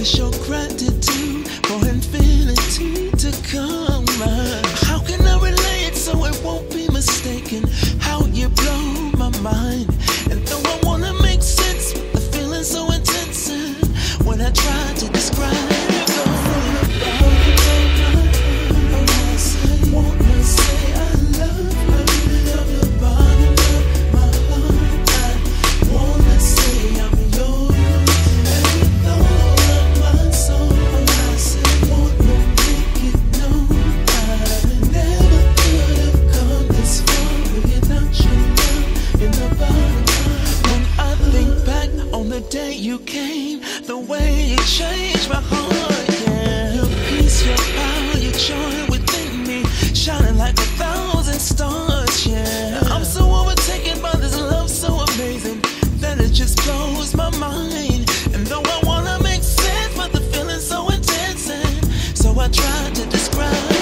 to show gratitude for infinity to come. How can I relate so it won't be mistaken? How you blow my mind. And though I wanna make sense, the feeling's so intense. When I try to describe it, the day you came, the way you changed my heart, yeah. Your peace, your power, your joy within me, shining like 1,000 stars, yeah. I'm so overtaken by this love so amazing that it just blows my mind. And though I wanna make sense, but the feeling's so intense, and so I try to describe it.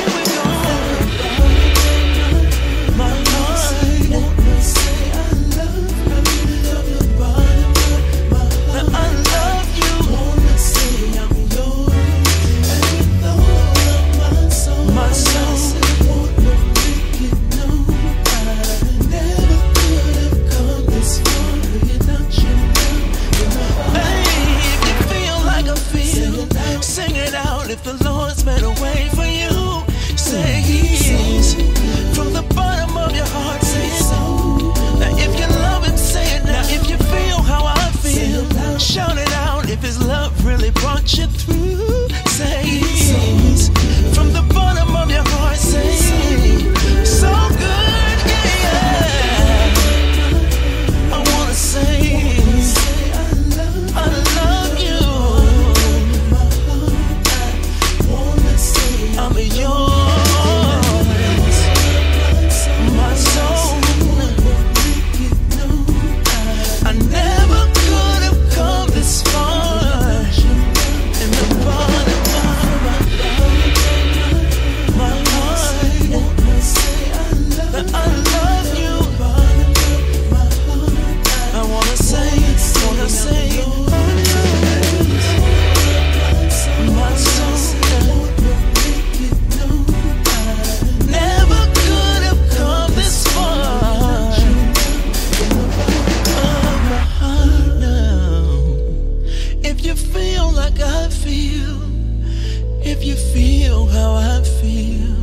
If the Lord's made a way for you, say He's from the bottom of your heart, say it. Now if you love Him, say it. Now if you feel how I feel, shout it out. If His love really brought you through, say He's from the bottom of your heart, say so good, yeah. I wanna say I love you. I'm yours, my soul. I never could have come this far. In the bottom of my heart, that I love you. I wanna say it. My soul. If you feel how I feel,